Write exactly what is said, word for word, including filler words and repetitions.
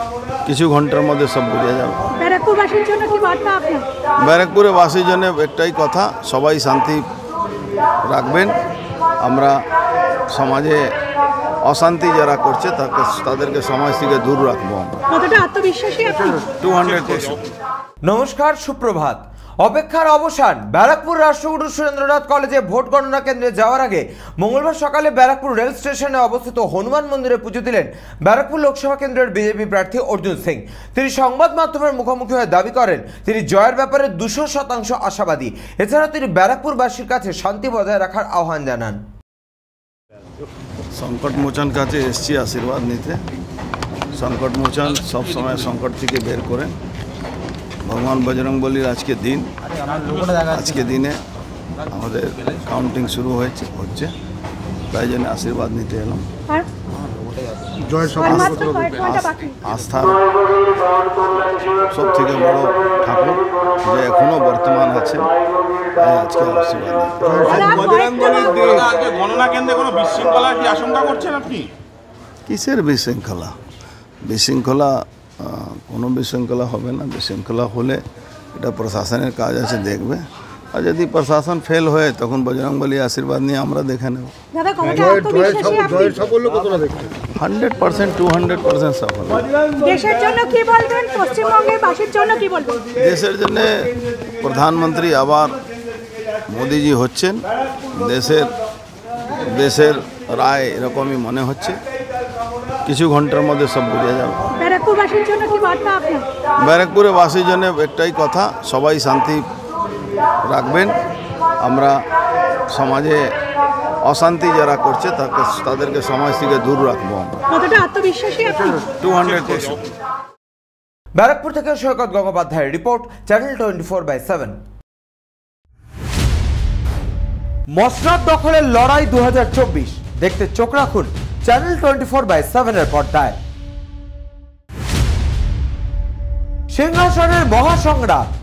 কিছু ঘন্টার মধ্যে সব বুঝে যাবে। ব্যারাকপুরবাসীর জন্য কি বার্তা আপনার? ব্যারাকপুরে বাসীর জন্য একটাই কথা, সবাই শান্তি রাখবেন। আমরা সমাজে অশান্তি যারা করছে তাকে তাদেরকে সমাজ থেকে দূর রাখবো। কতটা আত্মবিশ্বাসী আপনি? Two hundred percent. নমস্কার, সুপ্রভাত। অপেক্ষার অবসান। ব্যারাকপুর রাষ্ট্রগুরু সুরেন্দ্রনাথ কলেজে ভোট গণনা কেন্দ্রে যাওয়ার আগে মঙ্গলবার সকালে ব্যারাকপুর রেল স্টেশনে অবস্থিত হনুমান মন্দিরে পুজো দিলেন ব্যারাকপুর লোকসভা কেন্দ্রের বিজেপি প্রার্থী অর্জুন সিং। তিনি সংবাদ মাধ্যমের মুখোমুখি হয়ে দাবি করেন তিনি জয়ের ব্যাপারে দুশো শতাংশ আশাবাদী। এছাড়াও তিনি ব্যারাকপুরবাসীর কাছে শান্তি বজায় রাখার আহ্বান জানান। সংকট মোচন কাছে এসছি আশীর্বাদ নিতে। সংকট মোচন সবসময় সংকট থেকে বের করেন। ভগবান বজরংবলীর আজকে দিন, আজকে দিনে আমাদের কাউন্টিং শুরু হয়েছে হচ্ছে তাই জন্য আশীর্বাদ নিতে এলাম। আস্থার সব থেকে বড় ঠাকুর যে এখনো বর্তমান আছে, তাই আজকে আশীর্বাদ গণনা কেন্দ্রে কোনো বিশৃঙ্খলার কি আশঙ্কা করছেন আপনি? কিসের বিশৃঙ্খলা? বিশৃঙ্খলা কোনো বিশৃঙ্খলা হবে না। বিশৃঙ্খলা হলে এটা প্রশাসনের কাজ আছে, দেখবে। আর যদি প্রশাসন ফেল হয়ে তখন বজরংবলী আশীর্বাদ নিয়ে আমরা দেখে নেব। Hundred percent two hundred percent সফল। দেশের জন্য কি বলবেন? পশ্চিমবঙ্গের বাসীর জন্য কি বলবেন? দেশের জন্য প্রধানমন্ত্রী আবার মোদিজি হচ্ছেন। দেশের দেশের রায় এরকমই মনে হচ্ছে। কিছু ঘন্টার মধ্যে সব বুঝে যাবে। ব্যারাকপুরবাসীর জন্য কি বার্তা আপনার? ব্যারাকপুরে বাসীর জন্য একটাই কথা, সবাই শান্তি রাখবেন। আমরা সমাজে অশান্তি যারা করছে তাকে তাদেরকে সমাজ থেকে দূর রাখবো। কতটা আত্মবিশ্বাসী আপনি? Two hundred percent. ব্যারাকপুর থেকে সৈকত গঙ্গোপাধ্যায়ের report, channel twenty four by seven. মসনদ দখলের লড়াই দু হাজার চব্বিশ দেখতে চোখ রাখুন channel twenty four by seven এর পর্দায়। সিংহাসনের মহাসংগ্রাম